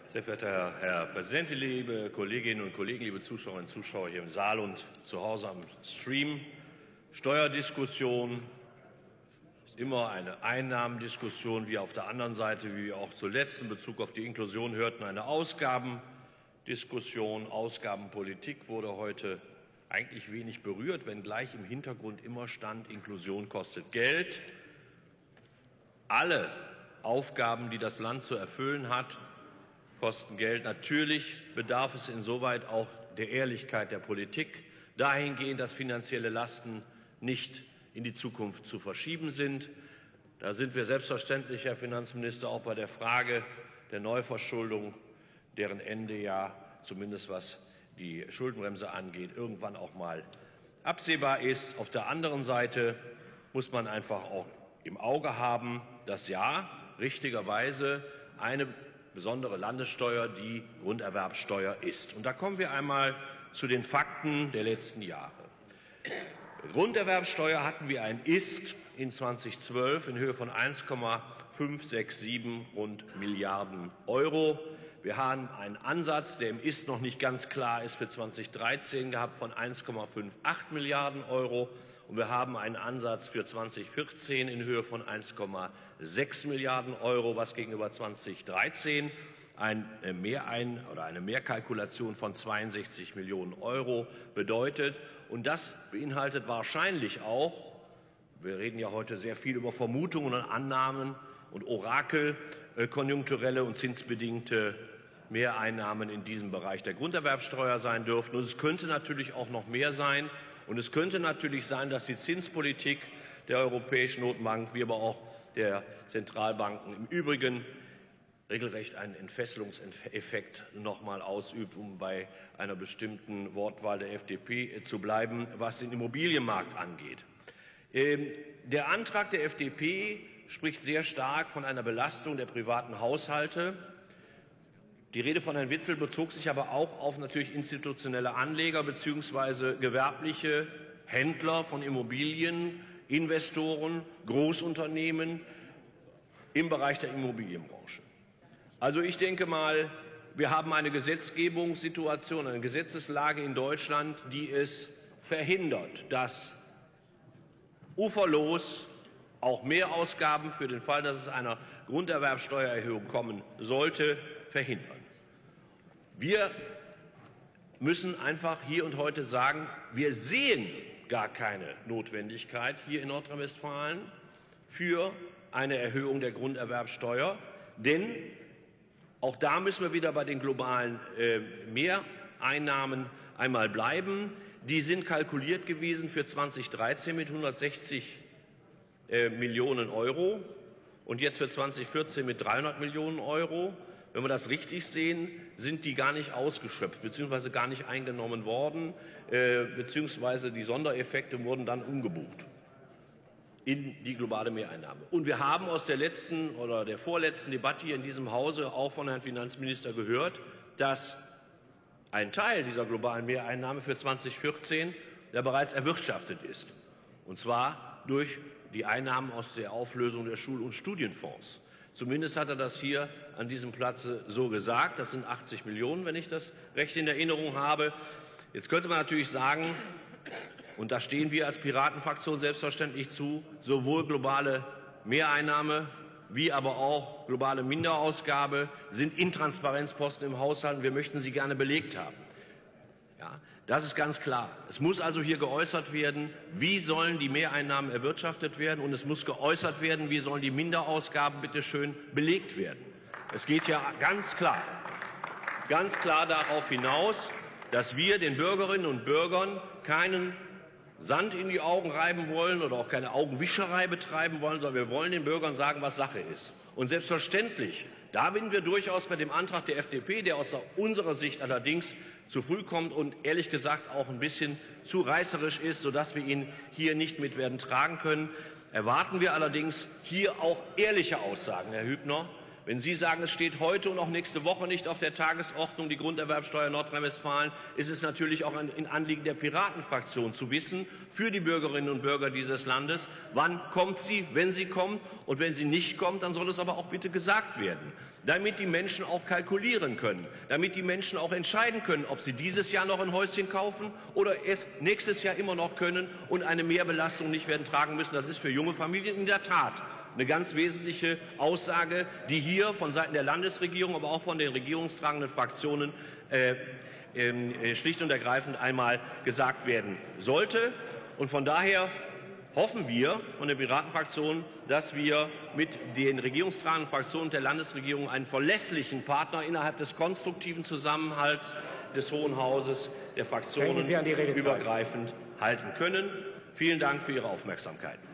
Sehr verehrter Herr Präsident, liebe Kolleginnen und Kollegen, liebe Zuschauerinnen und Zuschauer hier im Saal und zu Hause am Stream. Steuerdiskussion ist immer eine Einnahmendiskussion, wie auf der anderen Seite, wie wir auch zuletzt in Bezug auf die Inklusion hörten, eine Ausgabendiskussion. Ausgabenpolitik wurde heute eigentlich wenig berührt, wenngleich im Hintergrund immer stand, Inklusion kostet Geld. Alle Aufgaben, die das Land zu erfüllen hat, kosten Geld. Natürlich bedarf es insoweit auch der Ehrlichkeit der Politik, dahingehend, dass finanzielle Lasten nicht in die Zukunft zu verschieben sind. Da sind wir selbstverständlich, Herr Finanzminister, auch bei der Frage der Neuverschuldung, deren Ende ja zumindest was die Schuldenbremse angeht, irgendwann auch mal absehbar ist. Auf der anderen Seite muss man einfach auch im Auge haben, dass ja richtigerweise eine besondere Landessteuer die Grunderwerbsteuer ist. Und da kommen wir einmal zu den Fakten der letzten Jahre. Grunderwerbsteuer hatten wir ein Ist in 2012 in Höhe von 1,567 Milliarden Euro. Wir haben einen Ansatz, der im Ist noch nicht ganz klar ist, für 2013 gehabt von 1,58 Milliarden Euro. Und wir haben einen Ansatz für 2014 in Höhe von 1,6 Milliarden Euro, was gegenüber 2013 eine Mehrkalkulation von 62 Millionen Euro bedeutet. Und das beinhaltet wahrscheinlich auch, wir reden ja heute sehr viel über Vermutungen und Annahmen und Orakel, konjunkturelle und zinsbedingte Mehreinnahmen in diesem Bereich der Grunderwerbsteuer sein dürften. Und es könnte natürlich auch noch mehr sein. Und es könnte natürlich sein, dass die Zinspolitik der Europäischen Notenbank, wie aber auch der Zentralbanken im Übrigen regelrecht einen Entfesselungseffekt noch mal ausübt, um bei einer bestimmten Wortwahl der FDP zu bleiben, was den Immobilienmarkt angeht. Der Antrag der FDP spricht sehr stark von einer Belastung der privaten Haushalte. Die Rede von Herrn Witzel bezog sich aber auch auf natürlich institutionelle Anleger bzw. gewerbliche Händler von Immobilien, Investoren, Großunternehmen im Bereich der Immobilienbranche. Also ich denke mal, wir haben eine Gesetzgebungssituation, eine Gesetzeslage in Deutschland, die es verhindert, dass uferlos auch Mehrausgaben für den Fall, dass es einer Grunderwerbsteuererhöhung kommen sollte, verhindern. Wir müssen einfach hier und heute sagen, wir sehen gar keine Notwendigkeit hier in Nordrhein-Westfalen für eine Erhöhung der Grunderwerbsteuer, denn auch da müssen wir wieder bei den globalen Mehreinnahmen einmal bleiben. Die sind kalkuliert gewesen für 2013 mit 160 Millionen Euro und jetzt für 2014 mit 300 Millionen Euro. Wenn wir das richtig sehen, sind die gar nicht ausgeschöpft bzw. gar nicht eingenommen worden, beziehungsweise die Sondereffekte wurden dann umgebucht in die globale Mehreinnahme. Und wir haben aus der letzten oder der vorletzten Debatte hier in diesem Hause auch von Herrn Finanzminister gehört, dass ein Teil dieser globalen Mehreinnahme für 2014 ja bereits erwirtschaftet ist, und zwar durch die Einnahmen aus der Auflösung der Schul- und Studienfonds. Zumindest hat er das hier an diesem Platze so gesagt. Das sind 80 Millionen, wenn ich das recht in Erinnerung habe. Jetzt könnte man natürlich sagen, und da stehen wir als Piratenfraktion selbstverständlich zu, sowohl globale Mehreinnahme wie aber auch globale Minderausgabe sind Intransparenzposten im Haushalt, und wir möchten sie gerne belegt haben. Ja, das ist ganz klar. Es muss also hier geäußert werden, wie sollen die Mehreinnahmen erwirtschaftet werden, und es muss geäußert werden, wie sollen die Minderausgaben bitte schön belegt werden. Es geht ja ganz klar darauf hinaus, dass wir den Bürgerinnen und Bürgern keinen Sand in die Augen reiben wollen oder auch keine Augenwischerei betreiben wollen, sondern wir wollen den Bürgern sagen, was Sache ist. Und selbstverständlich, da sind wir durchaus bei dem Antrag der FDP, der aus unserer Sicht allerdings zu früh kommt und ehrlich gesagt auch ein bisschen zu reißerisch ist, sodass wir ihn hier nicht mit werden tragen können. Erwarten wir allerdings hier auch ehrliche Aussagen, Herr Hübner, Wenn Sie sagen, es steht heute und auch nächste Woche nicht auf der Tagesordnung die Grunderwerbsteuer in Nordrhein-Westfalen, ist es natürlich auch ein Anliegen der Piratenfraktion zu wissen, für die Bürgerinnen und Bürger dieses Landes, wann kommt sie, wenn sie kommt. Und wenn sie nicht kommt, dann soll es aber auch bitte gesagt werden, damit die Menschen auch kalkulieren können, damit die Menschen auch entscheiden können, ob sie dieses Jahr noch ein Häuschen kaufen oder es nächstes Jahr immer noch können und eine Mehrbelastung nicht werden tragen müssen. Das ist für junge Familien in der Tat eine ganz wesentliche Aussage, die hier von Seiten der Landesregierung, aber auch von den regierungstragenden Fraktionen schlicht und ergreifend einmal gesagt werden sollte. Und von daher hoffen wir von der Piratenfraktion, dass wir mit den regierungstragenden Fraktionen der Landesregierung einen verlässlichen Partner innerhalb des konstruktiven Zusammenhalts des Hohen Hauses, der Fraktionen übergreifend halten können. Vielen Dank für Ihre Aufmerksamkeit.